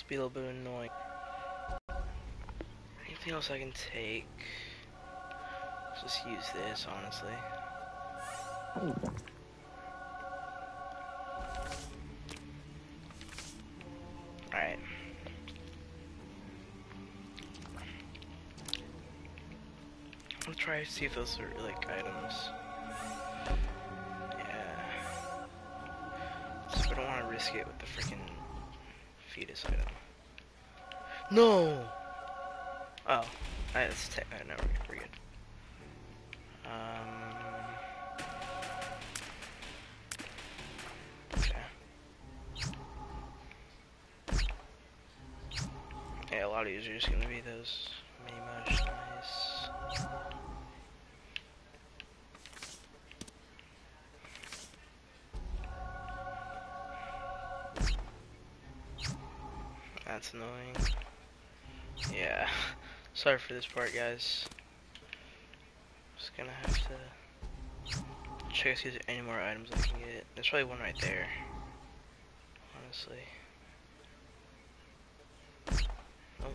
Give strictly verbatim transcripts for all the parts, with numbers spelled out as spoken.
be a little bit annoying. Anything else I can take? Let's just use this, honestly. Alright. I'll try to see if those are like items. Yeah. So I don't want to risk it with the freaking fetus item. No! Oh. Alright, let's take that. No, we're, we're good. Um. Okay. Yeah, a lot of these are just gonna be those mini mush. Nice. That's annoying. Yeah. Sorry for this part, guys. Just gonna have to check to see if there's any more items I can get. There's probably one right there. Honestly. Nope.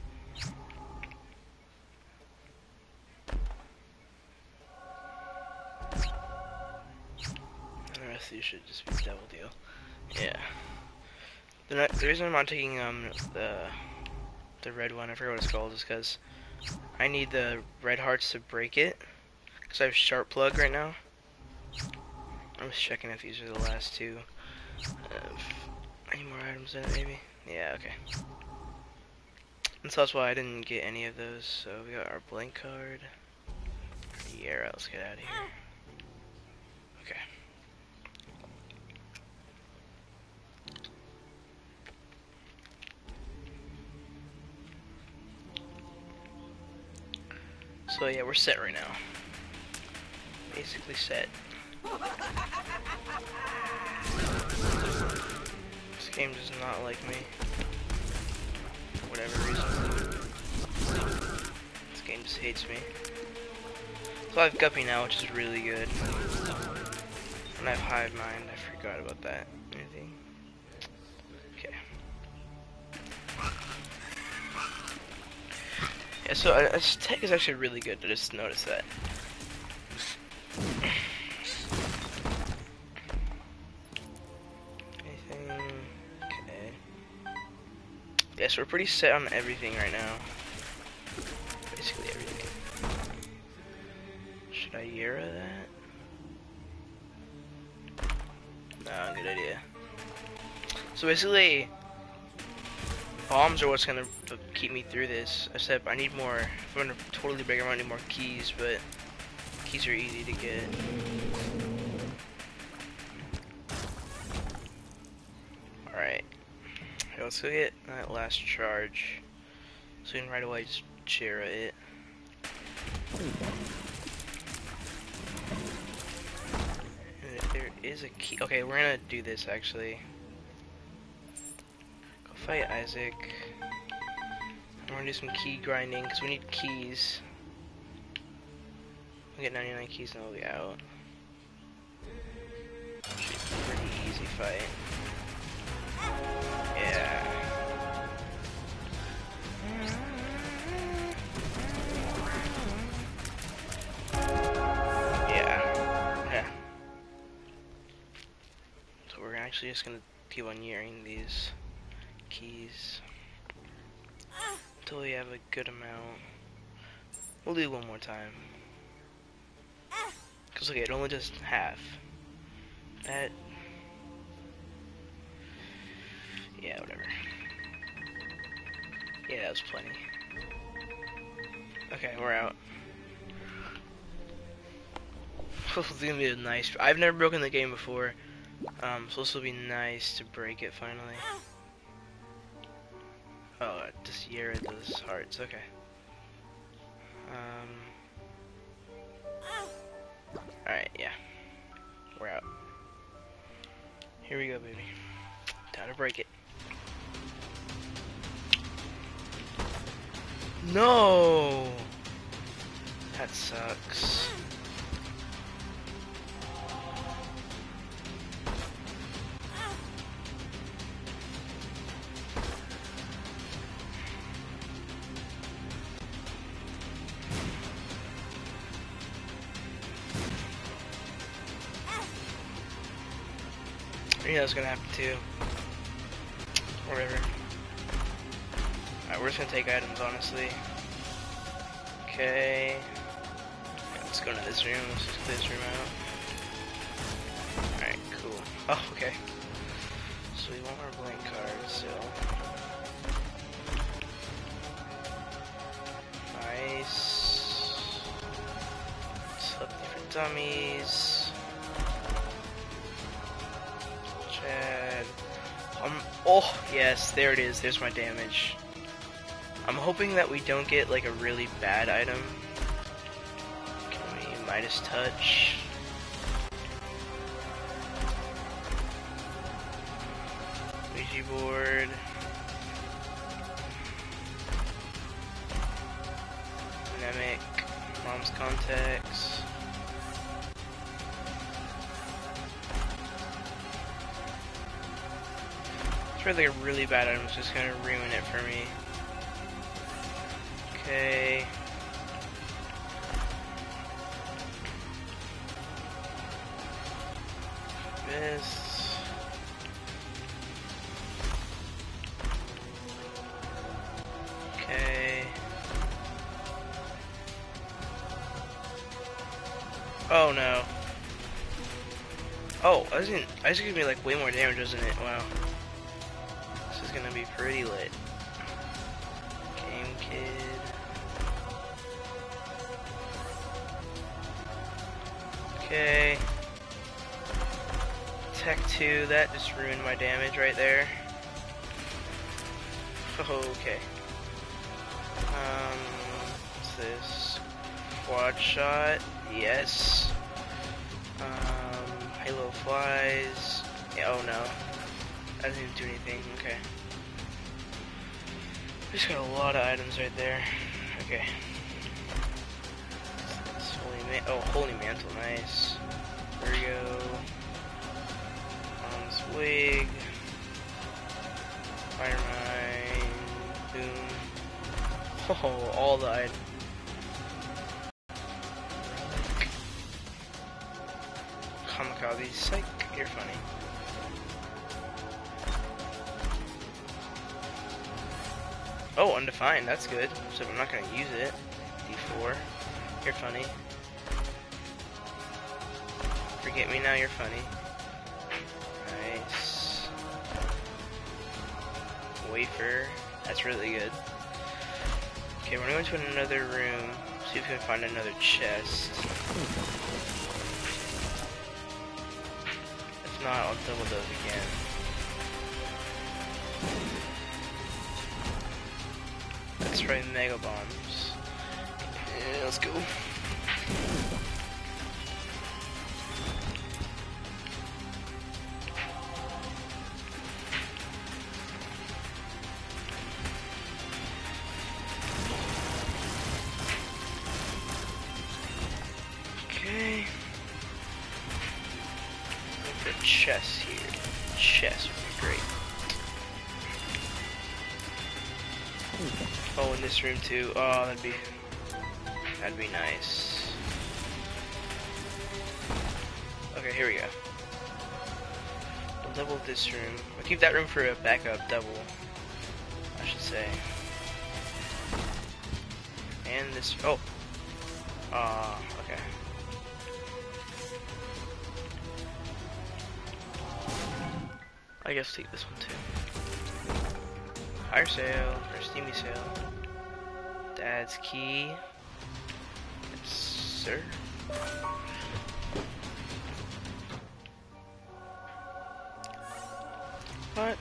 And the rest of these should just be double deal. Yeah. The, not, the reason I'm not taking um the the red one, I forgot what it's called, is because I need the red hearts to break it. Because I have sharp plug right now. I'm just checking if these are the last two. Uh, any more items in it, maybe? Yeah, okay. And so that's why I didn't get any of those. So we got our blank card. Yeah, let's get out of here. Okay. So yeah, we're set right now. Basically set. This game does not like me. For whatever reason. This game just hates me. So I have Guppy now, which is really good. And I have Hive Mind, I forgot about that. Anything? Okay. Yeah, so uh, this tech is actually really good, I just noticed that. Anything? Okay. Yeah, so we're pretty set on everything right now. Basically everything. Should I Yera that? No, good idea. So basically, bombs are what's gonna keep me through this. Except I need more. If I'm gonna totally break them, I need more keys, but keys are easy to get. Alright. Okay, let's go get that last charge. So we can right away just Jera it. And if there is a key. Okay, we're gonna do this actually. Go fight Isaac. We're gonna do some key grinding because we need keys. We get ninety-nine keys and we'll be out. Should be a pretty easy fight. Yeah. Yeah. Yeah. So we're actually just gonna keep on yearing these keys until we have a good amount. We'll do one more time. Cause look, it only does half. That. Yeah, whatever. Yeah, that was plenty. Okay, we're out. This is gonna be a nice. I've never broken the game before, um, so this will be nice to break it finally. Oh, just Yera those hearts. Okay. Um. Alright, yeah. We're out. Here we go, baby. Time to break it. No! That sucks. knew that was gonna happen too. Whatever. Alright, we're just gonna take items, honestly. Okay. Let's go into this room. Let's just clear this room out. Alright, cool. Oh, okay. So we want our blank cards, so. Nice. Select different dummies. Chad. Um, oh, yes, there it is. There's my damage. I'm hoping that we don't get like a really bad item. Can we Midas touch? Ouija board. Anemic. Mom's contacts. It's really a really bad item. It's just gonna ruin it for me. Okay. This. Okay. Oh no. Oh, I was gonna, I was gonna be like way more damage, wasn't it? Wow. This is gonna be pretty lit. Game Kid. Okay. Tech two, that just ruined my damage right there. Oh, okay. Um, what's this? Quad shot, yes. Um, Halo flies. Yeah, oh no. I didn't even do anything, okay. We just got a lot of items right there. Okay. Holy man oh, holy mantle, nice. There we go. Mom's wig. Fire mine. Boom. Oh, all the items. Kamikaze, psych, you're funny. Oh, undefined, that's good. So I'm not gonna use it. D four. You're funny. Forget me now, you're funny. Nice. Wafer. That's really good. Okay, we're going to another room. See if we can find another chest. If not, I'll double those again. Let's try mega bombs. Yeah, let's go. Okay. Look for chests here. Chests would be great. Oh, in this room too. Oh, that'd be that'd be nice. Okay, here we go. We'll double this room. We'll keep that room for a backup double, I should say. And this. Oh. Ah. Uh, okay. I guess take this one too. Fire sale, or steamy sale. Dad's key. Yes, sir. What?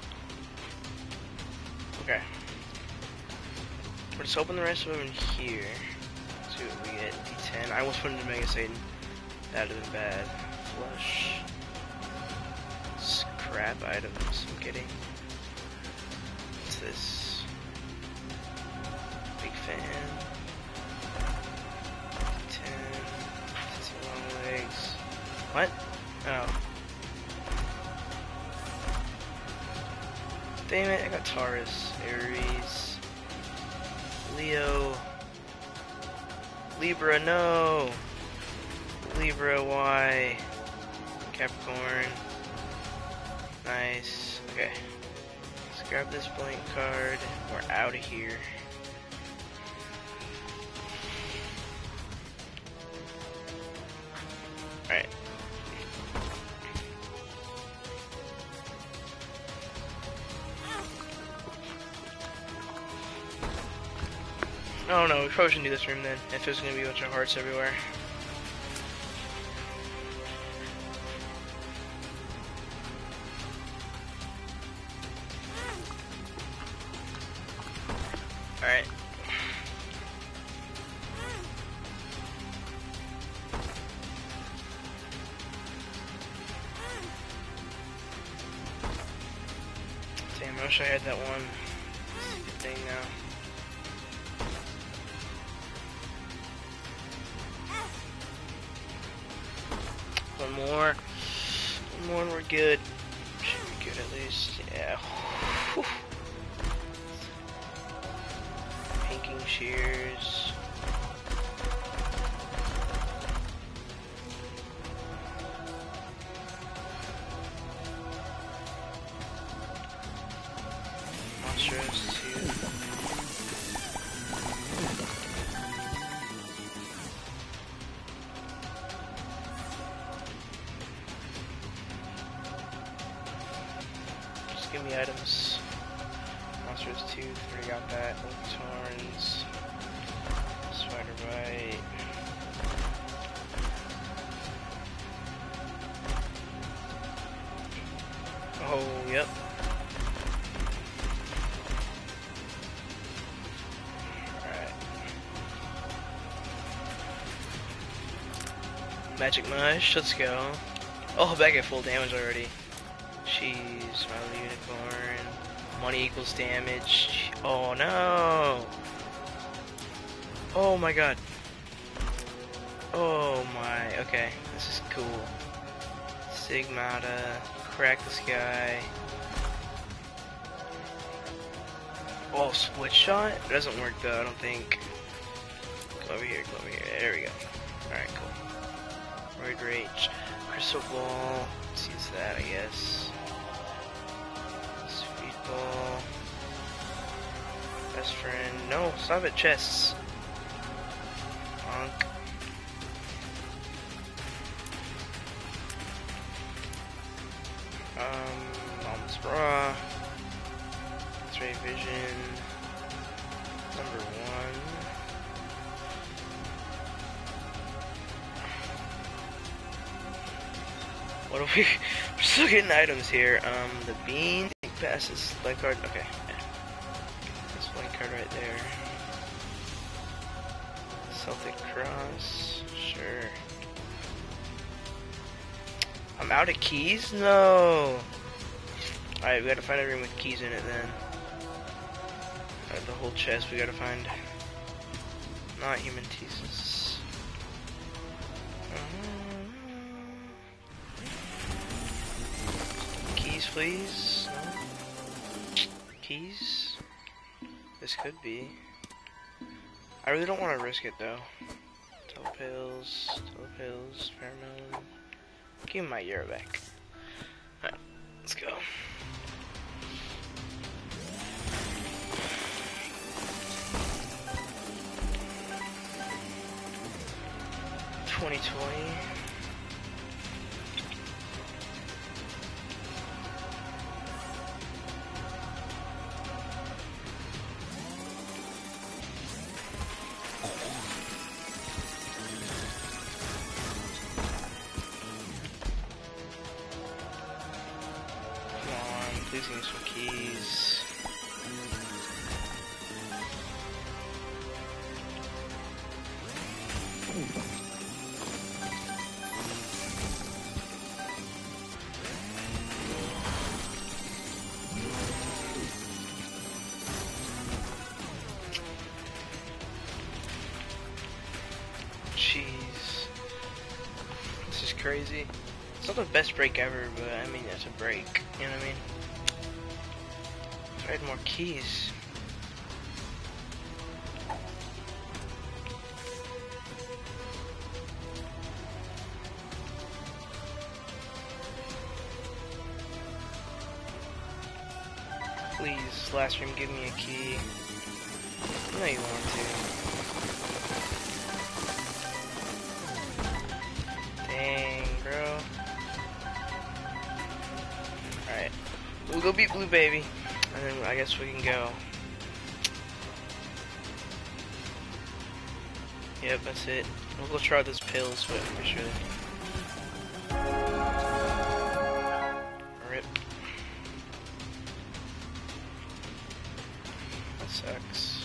Okay. We'll just open the rest of them in here. See what we get. D ten. I almost put into Mega Satan. That would have been bad. Flush. Scrap items. I'm kidding. What's this? Big fan. ten. It's long legs. What? Oh. Damn it, I got Taurus, Aries, Leo, Libra, no! Libra, Y, Capricorn. Nice. Okay. Let's grab this blank card. We're out of here. Alright. Oh no, we probably shouldn't do this room then, if there's gonna be a bunch of hearts everywhere. Alright. Damn, I wish I had that one thing now. One more. One more and we're good. Should be good at least. Yeah. Whew. Pinking shears. Monstrous too. Just give me items. Monstrous tooth, already got that. Locust horns. Spider bite. Oh, yep. Alright. Magic mush, let's go. Oh, back at full damage already. Jeez, smiley unicorn. Money equals damage. Oh no! Oh my god. Oh my, okay. This is cool. Stigmata. Crack the sky. Oh, split shot? It doesn't work though, I don't think. Go over here, go over here. There we go. Alright, cool. Roid Rage. Crystal Ball. Let's use that, I guess. Sweet Ball. Best friend. No, stop it, chests. Bonk. Um, Mom's Bra. X-ray vision. Number one. What are we? We're still getting items here. Um, the bean passes blank card. Okay, yeah. That's blank card right there. Celtic Cross. Sure. I'm out of keys? No. Alright, we gotta find a room with keys in it then. Alright, the whole chest we gotta find. Not human thesis. Um, keys, please. No. Keys. This could be. I really don't want to risk it though. Telepills, telepills, pheromone. Give me my euro back. Alright, let's go. twenty twenty. Please give me some keys. Jeez. This is crazy. It's not the best break ever, but I mean, it's a break. You know what I mean? I had more keys. Please, last stream, give me a key. I know you want to. Dang, bro. Alright. We'll go beat Blue Baby. And then I guess we can go. Yep, that's it. We'll go try out those pills, but for sure. Rip. That sucks.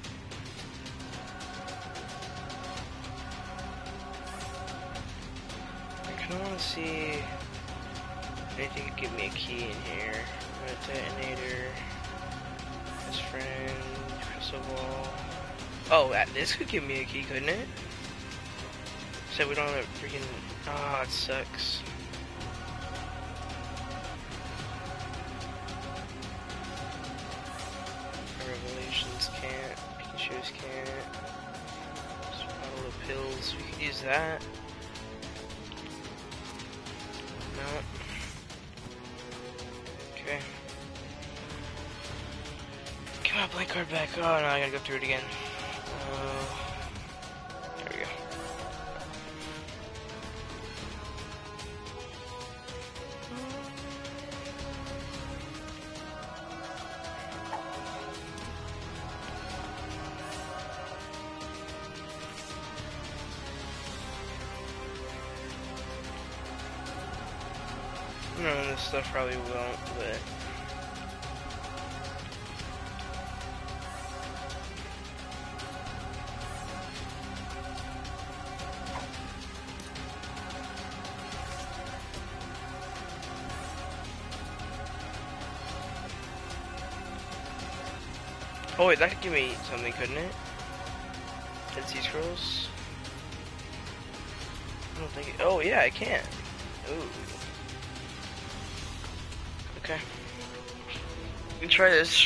I kinda wanna see if anything could give me a key in here. A detonator. Best friend. Crystal ball. Oh, this could give me a key, couldn't it? So we don't have a freaking... Ah, oh, it sucks. Revelations can't. Pikachu's can't. Just bottle of pills. We could use that. No. Okay. Get my blank card back. Oh no, I gotta go through it again. Uh, there we go. No, this stuff probably won't, but... Oh wait, that could give me something, couldn't it? Dead Sea Scrolls? I don't think it... Oh yeah, I can. Ooh. Okay. We can try this.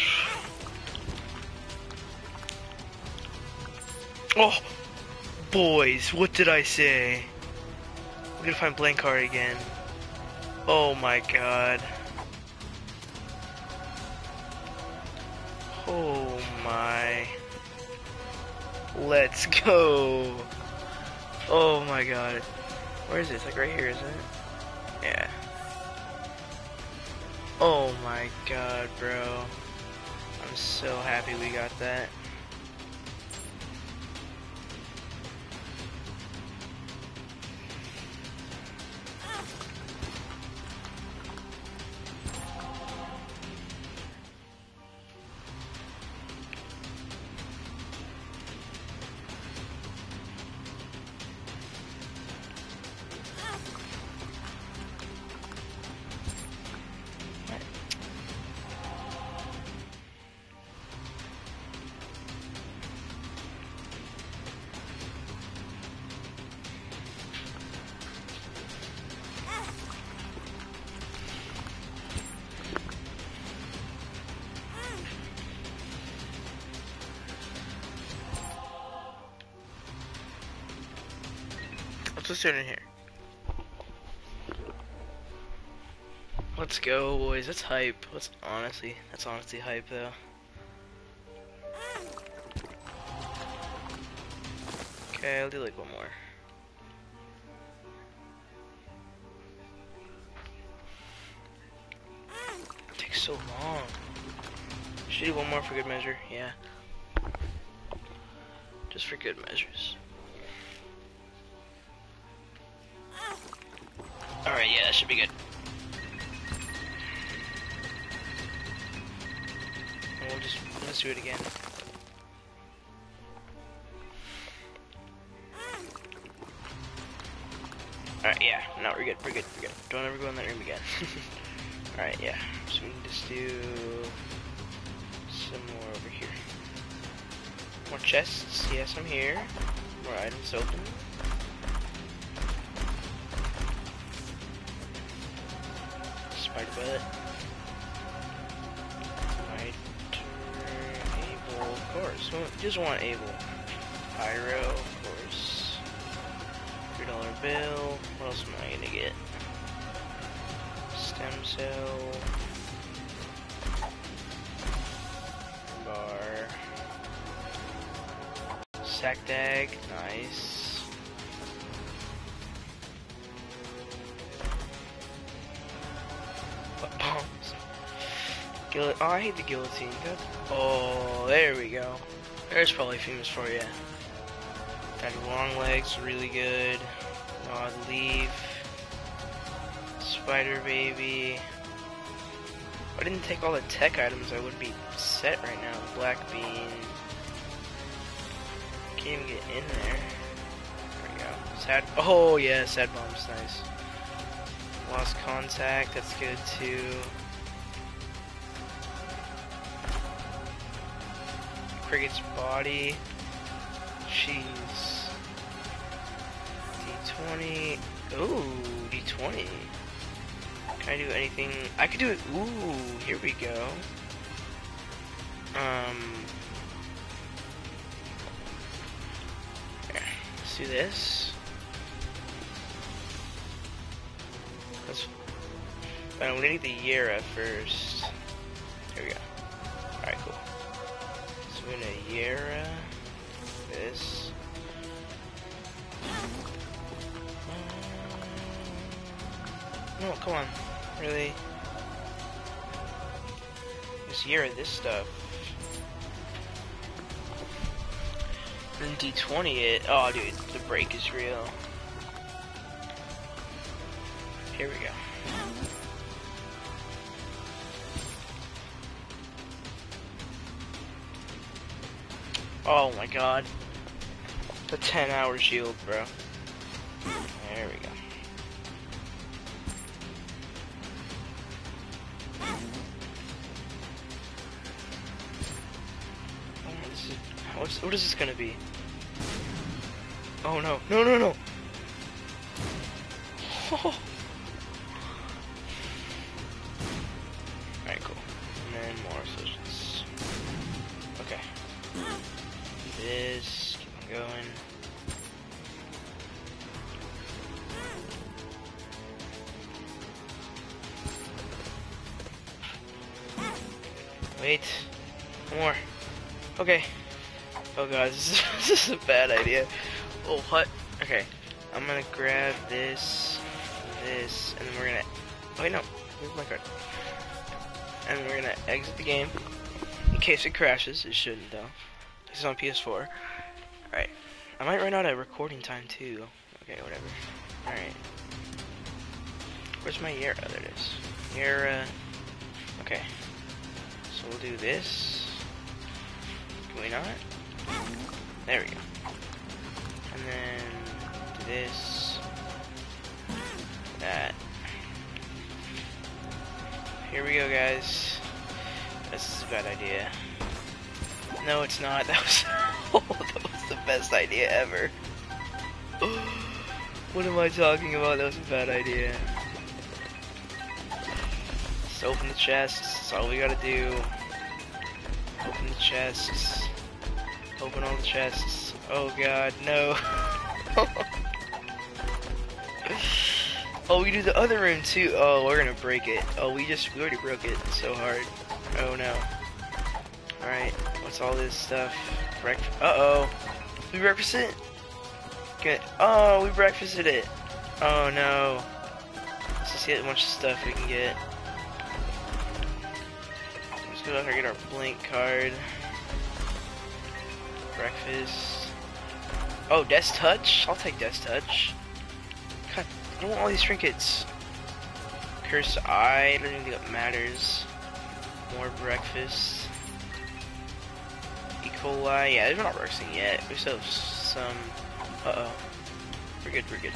Oh! Boys, what did I say? We're gonna find blank card again. Oh my god. Oh my. Let's go. Oh my god. Where is it? It's like right here, isn't it? Yeah. Oh my god, bro. I'm so happy we got that. Let's sit in here. Let's go, boys. That's hype. Let's honestly, that's honestly hype, though. Okay, I'll do like one more. It takes so long. Should do one more for good measure. Yeah. Just for good measures. Alright, yeah, that should be good. And we'll just, let's do it again. Alright, yeah, no, we're good, we're good, we're good. Don't ever go in that room again. Alright, yeah, so we can just do some more over here. More chests, yes, I'm here. More items open. Spider bullet. Able, of course. We just want Able. Pyro, of course. Three dollar bill. What else am I gonna get? Stem cell. are Sackdag, nice. What bombs? Guil oh, I hate the guillotine. Good. Oh, there we go. There's probably famous for you. Daddy Long Legs, really good. No Odd Leaf. Spider Baby. If I didn't take all the tech items, I would be set right now. Black Bean. Can't even get in there. There we go. Sad. Oh yeah, Sad Bomb's nice. Lost Contact, that's good too. Cricket's Body. Jeez. D twenty. Ooh, D twenty. Can I do anything? I could do it. Ooh, here we go. Um. Here, let's do this. Let's. Oh, we need the Yera first. Here we go. Alright, cool. So we're gonna Yera this. No, come on. Really? This year of this stuff. Then D twenty it. Oh, dude, the break is real. Here we go. Oh my god. The ten hour shield, bro. There we go. What's, what is this gonna be? Oh no, no, no, no! Oh. Alright, cool. And then more solutions. Okay. This, keep on going. Wait. More. Okay. Oh god, this is, this is a bad idea. Oh, what? Okay. I'm gonna grab this, this, and then we're gonna... Oh, wait, no. Where's my card? And we're gonna exit the game. In case it crashes. It shouldn't, though. This is on P S four. Alright. I might run out of recording time, too. Okay, whatever. Alright. Where's my Yera? Oh, there it is. Yera. Okay. So we'll do this. Can we not? There we go. And then do this. That. Here we go, guys. This is a bad idea. No, it's not. That was oh, that was the best idea ever. What am I talking about? That was a bad idea. Just open the chests. That's all we gotta do. Open the chests. Open all the chests. Oh god, no. Oh, we do the other room too. Oh, we're gonna break it. Oh, we just we already broke it so hard. Oh no. Alright, what's all this stuff? Breakfast. Uh oh. We breakfast it? Good. Oh, we breakfasted it. Oh no. Let's just get a bunch of stuff we can get. Let's go down here and get our blink card. Breakfast. Oh, Death Touch? I'll take Death Touch. God, I don't want all these trinkets. Curse Eye, I don't even think it matters. More breakfast. E. coli, yeah, they're not working yet. We still have some. Uh oh. We're good, we're good.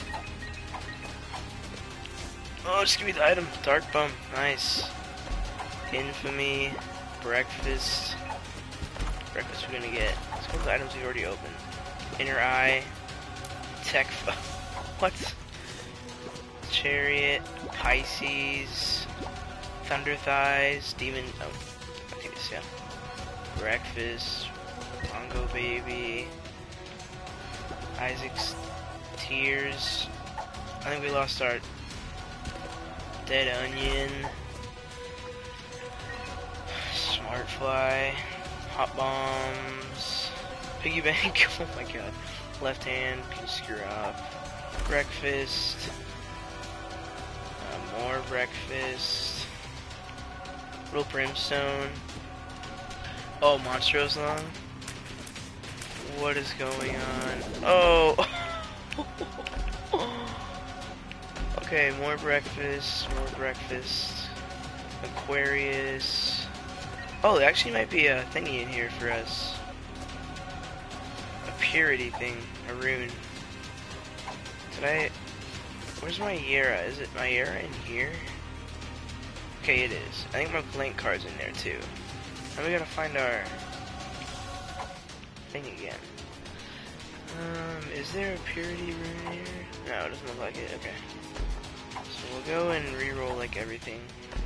Oh, just give me the item. Dark Bum, nice. Infamy, breakfast. Breakfast we're gonna get. Let's go to the items we've already opened. Inner Eye, Tech, what? Chariot, Pisces, Thunder Thighs, Demon, oh, okay, this, yeah. Breakfast, Bongo Baby, Isaac's Tears. I think we lost our Dead Onion, Smartfly, Hot bombs. Piggy bank. Oh my god. Left hand. Can you screw off? Breakfast. Uh, more breakfast. Little brimstone. Oh, Monstrous Long. What is going on? Oh. Okay, more breakfast. More breakfast. Aquarius. Oh, there actually might be a thingy in here for us. A purity thing. A rune. Did I... Where's my Yera? Is it my Yera in here? Okay, it is. I think my blank card's in there too. Now we gotta find our thing again. Um, is there a purity rune here? No, it doesn't look like it. Okay. So we'll go and re-roll like everything.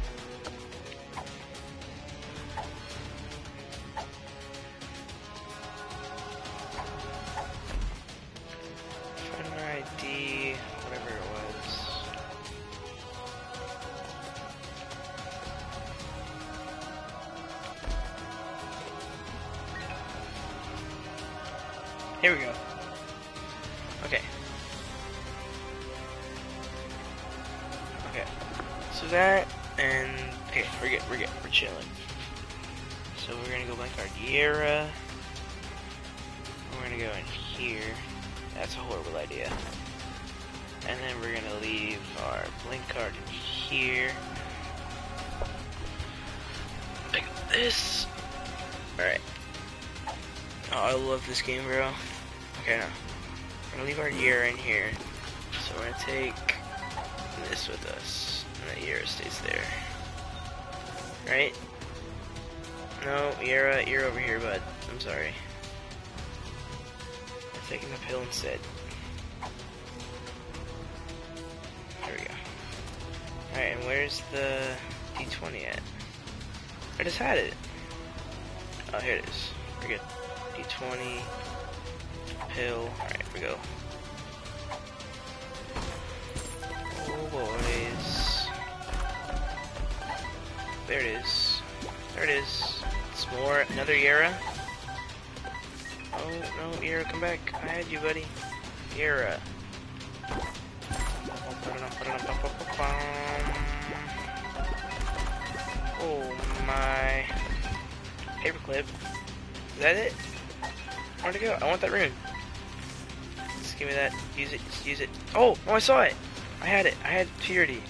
Find my I D, whatever it was. Here we go. Okay. Okay. So that, and, okay, we're good, we're good, we're chilling. So we're gonna go blank our Yera. We're gonna go in here. That's a horrible idea. And then we're gonna leave our blink card in here. Like this. Alright. Oh, I love this game, bro. Okay, now. We're gonna leave our Yera in here. So we're gonna take this with us. And the Yera stays there. Right? No, Yera, you're over here, bud. I'm sorry. I'm taking the pill instead. There we go. Alright, and where's the D twenty at? I just had it. Oh, here it is. We're good. D twenty. Pill. Alright, here we go. Oh, boys. There it is. There it is. It's more. Another Yera. Oh, no, Yera, come back. I had you, buddy. Yera. Oh, my. Paperclip. Is that it? Where'd it go? I want that rune. Just give me that. Use it. Just use it. Oh! Oh, I saw it! I had it. I had purity.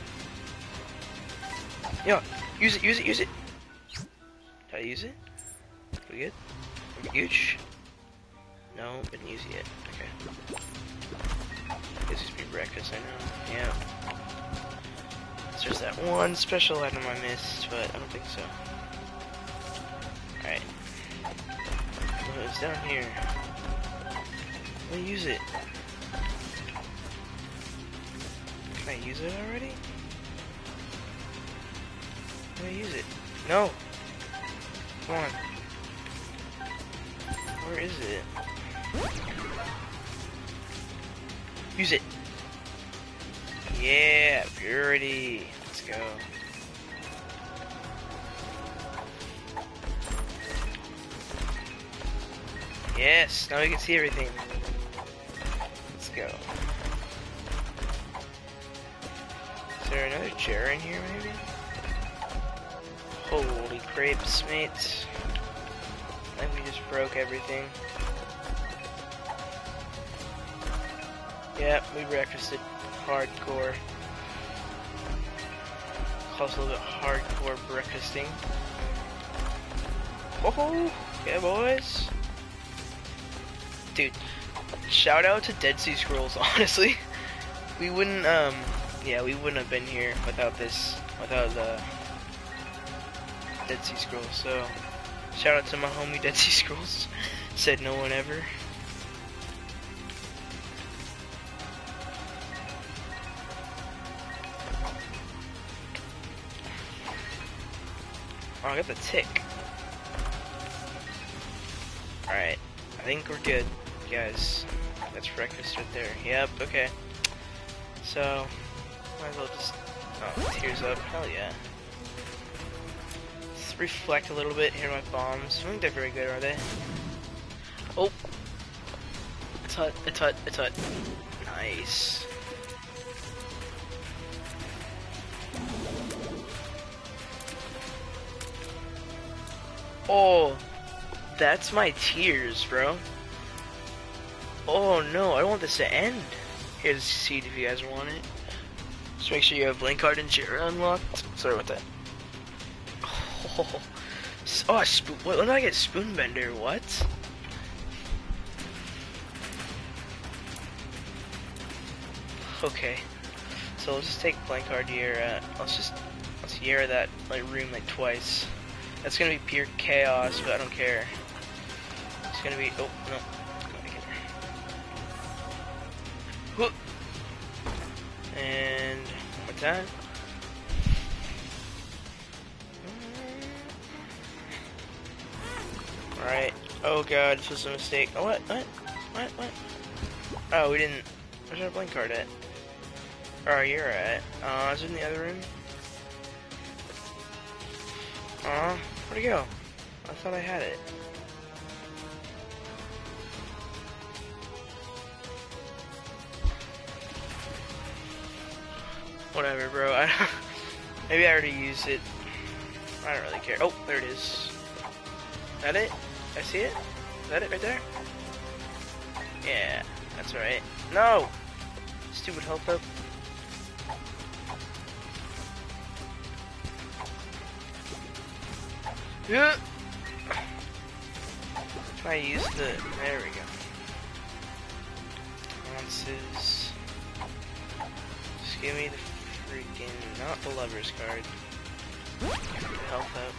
Yeah. Use it. Use it. Use it. Did I use it? We good? We gooch? No, didn't use it yet. Okay. This is be breakfast, I know. Yeah. It's just that one special item I missed, but I don't think so. Alright. Oh, it's down here. Let me use it. Can I use it already? Let me use it. No! Come on. Where is it? Use it! Yeah! Purity! Let's go. Yes! Now we can see everything. Let's go. Is there another chair in here, maybe? Holy crepes, mate. I think we just broke everything. Yep, we breakfasted hardcore. Close a little bit hardcore breakfasting. Oh, yeah, boys. Dude, shout out to Dead Sea Scrolls, honestly. We wouldn't, um, yeah, we wouldn't have been here without this, without the Dead Sea Scrolls, so shout out to my homie Dead Sea Scrolls. Said no one ever. Oh, I got the tick. Alright, I think we're good, guys. That's breakfast right there. Yep, okay. So, might as well just... Oh, tears up. Hell yeah. Let's reflect a little bit, hit my bombs. I don't think they're very good, are they? Oh! It's hut, it's hut, it's hut. Nice. Oh, that's my tears, bro. Oh no, I don't want this to end. Here's a seed if you guys want it. Just make sure you have Blink Card and Jira unlocked. Sorry about that. Oh, oh spoon. What, when did I get Spoonbender? What? Okay. So let's just take Blank Card Jira. Let's just let's Jira that like room like twice. That's gonna be pure chaos, but I don't care. It's gonna be. Oh no. And one more time. Alright. Oh god, this was a mistake. Oh, what? What? What? What? Oh, we didn't. Where's our Blink Card at? Oh, you're at. Uh, is it in the other room? Aw, uh, where'd it go? I thought I had it. Whatever, bro. I maybe I already used it. I don't really care. Oh, there it is. Is that it? I see it? Is that it right there? Yeah, that's right. No! Stupid health up. Yeah. Can I use the... There we go. Answers. Just give me the freaking... Not the Lover's card. The health up.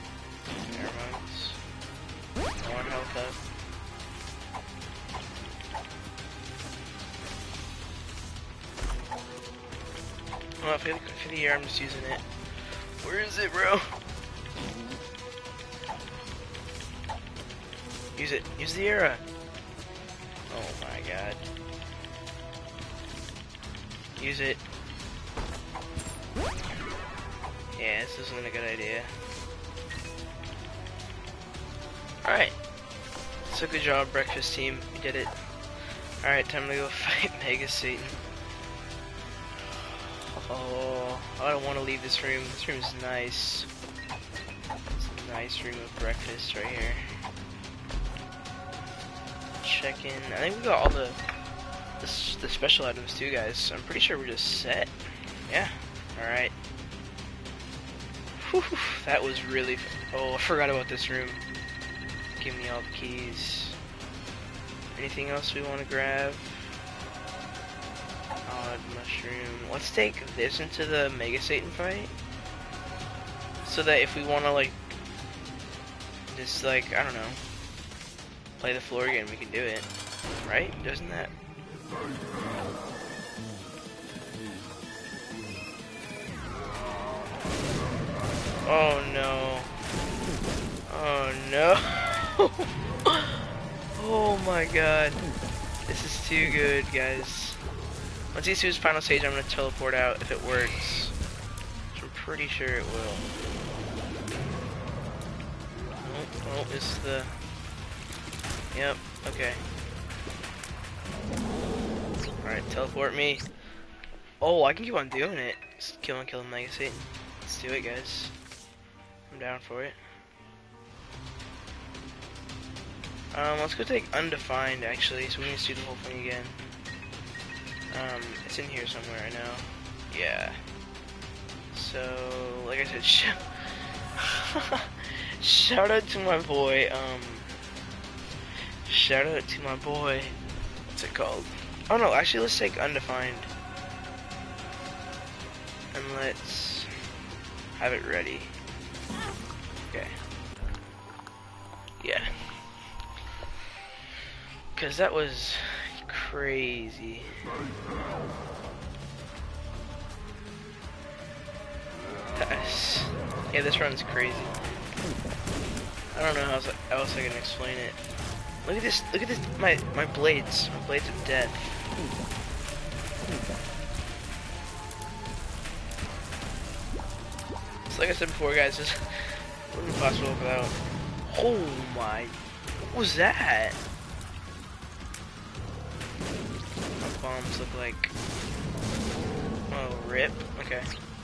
Airmines. More health up. Well, for the, for the year, I'm just using it. Where is it, bro? Use it. Use the era. Oh my god. Use it. Yeah, this isn't a good idea. Alright. So good job, breakfast team. We did it. Alright, time to go fight Mega Satan. Oh, I don't want to leave this room. This room is nice. It's a nice room of breakfast right here. Check in. I think we got all the, the the special items too, guys. I'm pretty sure we're just set. Yeah. All right. Whew, that was really. F oh, I forgot about this room. Give me all the keys. Anything else we want to grab? Odd mushroom. Let's take this into the Mega Satan fight, so that if we want to like, just like I don't know. Play the floor again, we can do it. Right? Doesn't that... Oh no. Oh no. Oh my god. This is too good, guys. Once he sees final stage, I'm gonna teleport out if it works. Which I'm pretty sure it will. Oh, oh it's the... Yep, okay. Alright, teleport me. Oh, I can keep on doing it. Just kill and kill the Mega Satan. Let's do it, guys. I'm down for it. Um, let's go take Undefined, actually, so we can just do the whole thing again. Um, it's in here somewhere, I know. Yeah. So, like I said, sh shout out to my boy, um... Shout out to my boy. What's it called? Oh no, actually let's take Undefined. And let's have it ready. Okay. Yeah. Cause that was crazy. That's, yeah, this run's crazy. I don't know how else, how else I can explain it. Look at this, look at this, my, my blades, my blades of death. So like I said before, guys, this, Wouldn't be possible without. Oh my! What was that? My bombs look like. Oh, rip. Okay.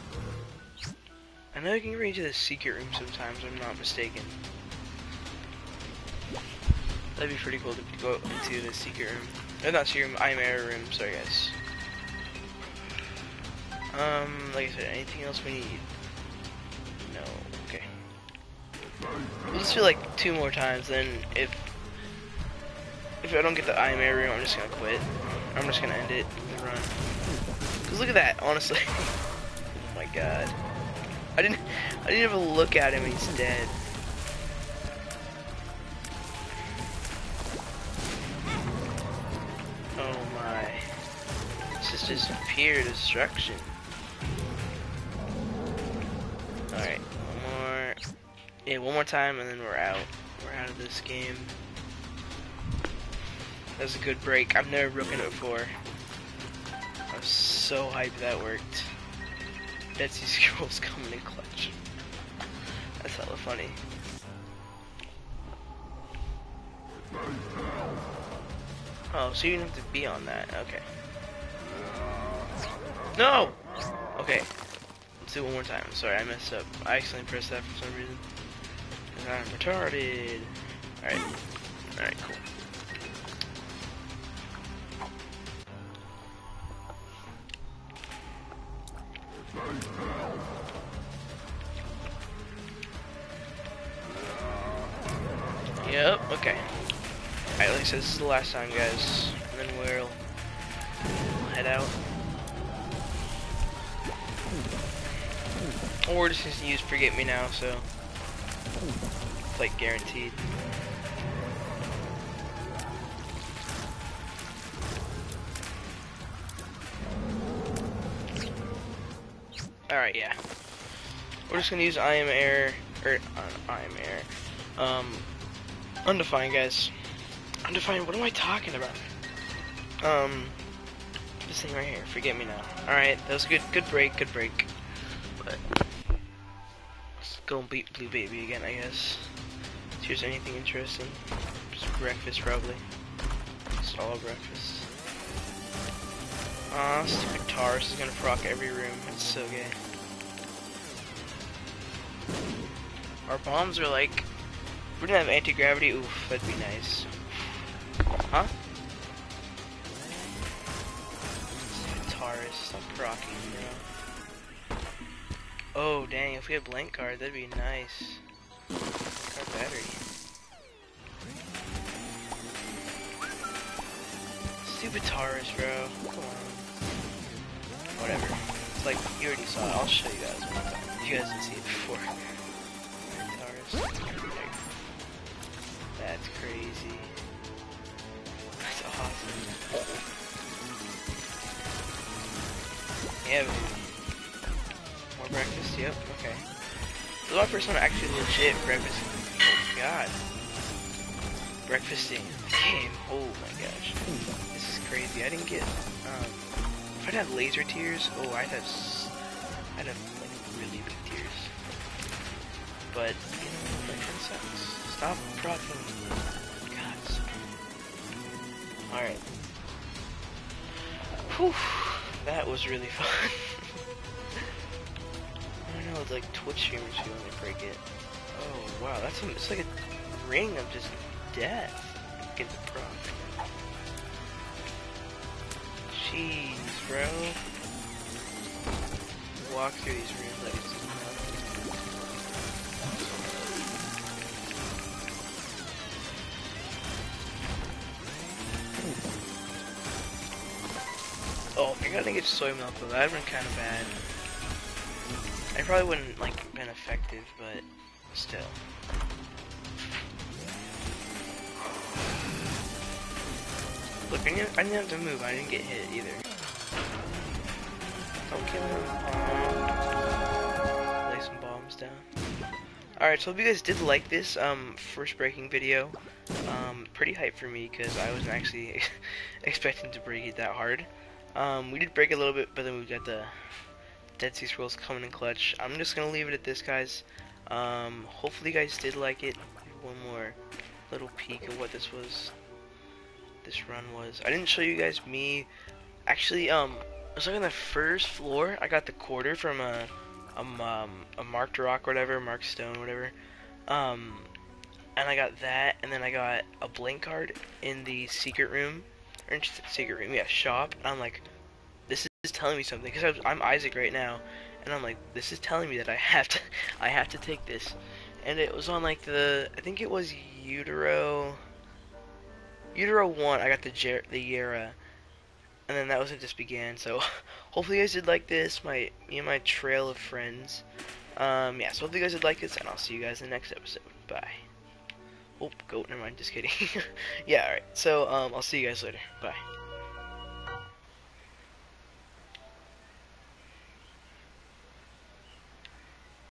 I know you can get into the secret room sometimes, if I'm not mistaken. That'd be pretty cool to go into the secret room. No, not secret room, I'm air room, sorry guys. Um, like I said, anything else we need? No, okay. We'll just do like two more times, then if if I don't get the I am air room, I'm just gonna quit. I'm just gonna end it, the run. Cause look at that, honestly. Oh my god. I didn't I didn't even look at him, he's dead. Oh my. This is just pure destruction. Alright, one more. Yeah, one more time and then we're out. We're out of this game. That was a good break. I've never broken it before. I was so hyped that worked. Dead Sea Scrolls coming in clutch. That's hella funny. Oh, so you didn't have to be on that. Okay. No! Okay. Let's do it one more time. Sorry, I messed up. I accidentally pressed that for some reason. And I'm retarded. Alright. Alright, cool. Yep, okay. Alright, like I said, this is the last time, guys. And then we'll head out. Or we're just gonna use Forget Me Now, so it's like guaranteed. Alright, yeah. We're just gonna use I am air, or uh, I am air. Um, undefined, guys. Undefined. What am I talking about? Um, this thing right here. Forget Me Now. All right, that was a good, good break, good break. But let's go and beat Blue Baby again, I guess. See if there's anything interesting. Just breakfast, probably. Just all breakfast. Aw, stupid Taurus is gonna proc every room. It's so gay. Our bombs are like. If we didn't have anti-gravity, oof, that'd be nice. Huh? Taurus, stop procking, bro. Oh, dang, if we had blank card, that'd be nice. Card battery. Stupid Taurus, bro. Come on. Whatever. It's like, you already saw it. I'll show you guys one time. You guys didn't see it before. Taurus. That's crazy. That's awesome. Yeah, more breakfast, yep, okay. This is my first one actually legit breakfast. Oh god. Breakfasting game. Oh my gosh. This is crazy. I didn't get um if I'd have laser tears, oh I'd have s I'd have like really big tears. But you know, that kinda sucks. Stop propping. God. Alright. Whew. That was really fun. I don't know, it's like Twitch streamers who only break it. Oh wow, that's a, it's like a ring of just death. Get the proc. Jeez, bro. Walk through these rooms like it's nothing. Oh, I gotta get soy milk though. That'd been kind of bad. I probably wouldn't like been effective, but still. Look, I didn't, I didn't have to move. I didn't get hit either. Don't kill him. Um, lay some bombs down. Alright, so if you guys did like this um, first breaking video, um, pretty hype for me because I wasn't actually expecting to break it that hard. Um, we did break a little bit, but then we got the Dead Sea Scrolls coming in clutch. I'm just gonna leave it at this, guys. Um, hopefully you guys did like it. One more little peek of what this was. This run was. I didn't show you guys me. Actually, um, I was like on the first floor. I got the quarter from a, um, um, a marked rock, whatever, marked stone, whatever. Um, and I got that, and then I got a blink card in the secret room, or secret room, yeah, shop. And I'm like, this is telling me something, because I'm Isaac right now, and I'm like, this is telling me that I have to, I have to take this. And it was on like the, I think it was Utero, Utero one. I got the Jer the Yera, and then that was when it just began. So hopefully you guys did like this, my me and my trail of friends. Um, yeah, so hopefully you guys did like this, and I'll see you guys in the next episode. Bye. Oh, goat, never mind, just kidding. Yeah, alright, so um, I'll see you guys later. Bye.